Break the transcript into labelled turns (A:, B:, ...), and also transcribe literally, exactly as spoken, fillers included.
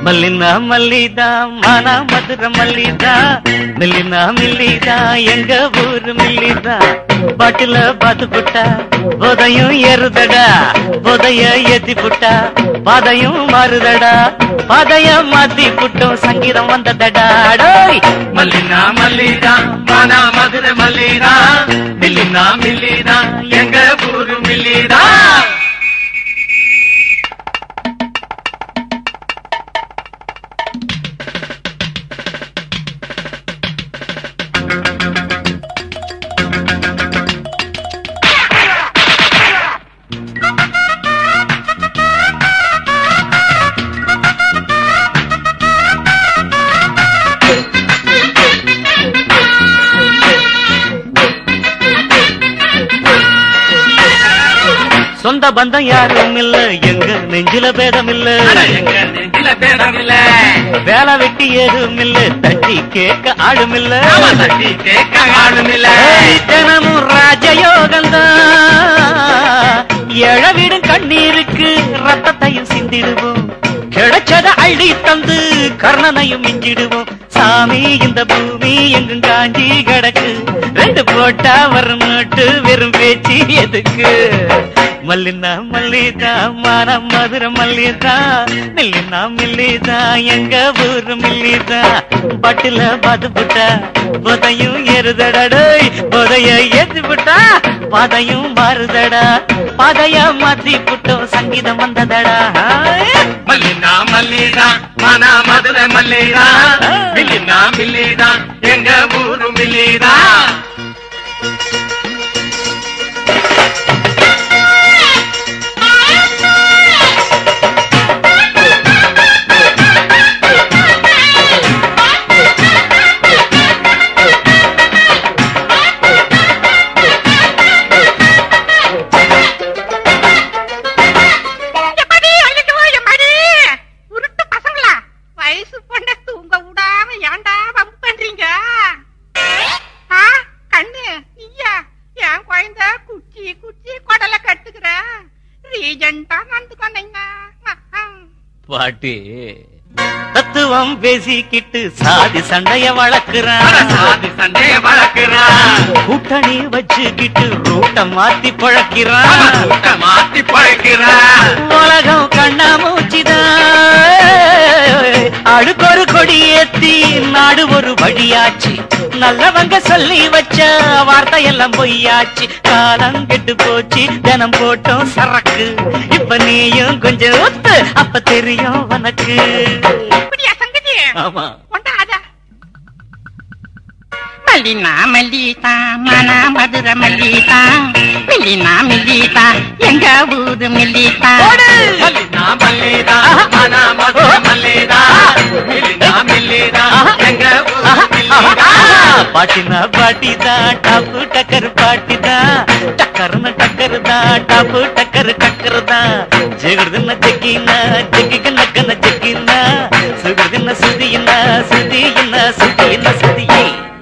A: மல்லினா மல்லிதா மானா மதுரை மல்லிதா மில்லினா மில்லிதா எங்க ஊரு மில்லிதா பாட்டுல பாத்து புட்டா போதையும் ஏறுதடா போதைய ஏத்தி புட்டா பாதையும் மாறுதடா பாதைய மாத்தி புட்டும் சங்கீதம் வந்ததடா
B: மல்லினா மல்லிதா மானா மதுரை மல்லிதா மில்லினா மில்லிதா எங்க ஊரு மில்லிதா
A: சொந்த பந்தம் யாரும் இல்ல எங்க நெஞ்சில பேதம் இல்ல
B: எங்க நெஞ்சில பேதம் இல்ல
A: வேலை வெட்டி ஏதும் இல்ல தட்டி கேட்க ஆளும் இல்ல
B: தட்டி கேட்க ஆளும் இல்ல
A: தினமும் ராஜயோகந்தான் எழவிடும் கண்ணீருக்கு ரத்தத்தையும் சிந்திடுவோம் கிடைச்சத அள்ளி தந்து கர்ணனையும் மிஞ்சிடுவோம் சாமி இந்த பூமி எங்கும் காஞ்சி கிடக்கு ரெண்டு போட்டா வரும் நோட்டு வெறும் பேச்சு எதுக்கு மல்லினா மல்லிதா மான மதுரை மல்லிதா மில்லினா மில்லிதா எங்க ஊரு மில்லிதா பட்டுல பாத்து புட்டா போதையும் ஏறுதடா போதைய ஏத்தி புட்டா பாதையும் மாறுதடா பாதைய மாத்தி புட்டோம் சங்கீதம் வந்ததடா
B: மல்லினா மல்லிதா மானா மதுரை மல்லிதா மில்லினா மில்லிதா எங்க ஊரு மில்லிதா
A: பாட்டி தத்துவம் பேசிக்கிட்டு சாதி சண்டைய வளர்க்கிறான்
B: சாதி சண்டைய வளர்க்கிறான்
A: கூட்டணி வச்சுக்கிட்டு ரூட்ட மாத்தி பழக்கிறான்
B: ரூட்ட மாத்தி பழக்கிறான்
A: உலகம் கண்ணா மூச்சுதான் அடுக்கொரு கொடி ஏத்தி நாடு ஒரு வழியாச்சு நல்லவங்க சொல்லி வச்ச வார்த்தையெல்லாம் பொய்யாச்சு காலம் கெட்டு போச்சு தினம் போட்டோம் சரக்கு இப்ப நீயும் கொஞ்சம் ஒத்து அப்ப தெரியும் உனக்கு ஆமா
C: மல்லினா மல்லிதா மானா மதுரை மல்லிதா மில்லினா மில்லிதா எங்க ஊரு மில்லிதா
B: மல்லினா மல்லிதா மானா மதுரை மல்லிதா மில்லினா மில்லிதா எங்க ஊரு மில்லிதா
A: பாட்டினா பாட்டிதா டாப்பு டக்கர் பாட்டிதா டக்கர்னு டக்கர் தான் டாப்பு டக்கர் டக்கர் தான் ஜெகர்துன்னு ஜெக்கினா ஜெக்கிக்கு நக்கன ஜெக்கினா சுகர்துன்னு சுதியினா சுதியினா சுதியினா சுதியே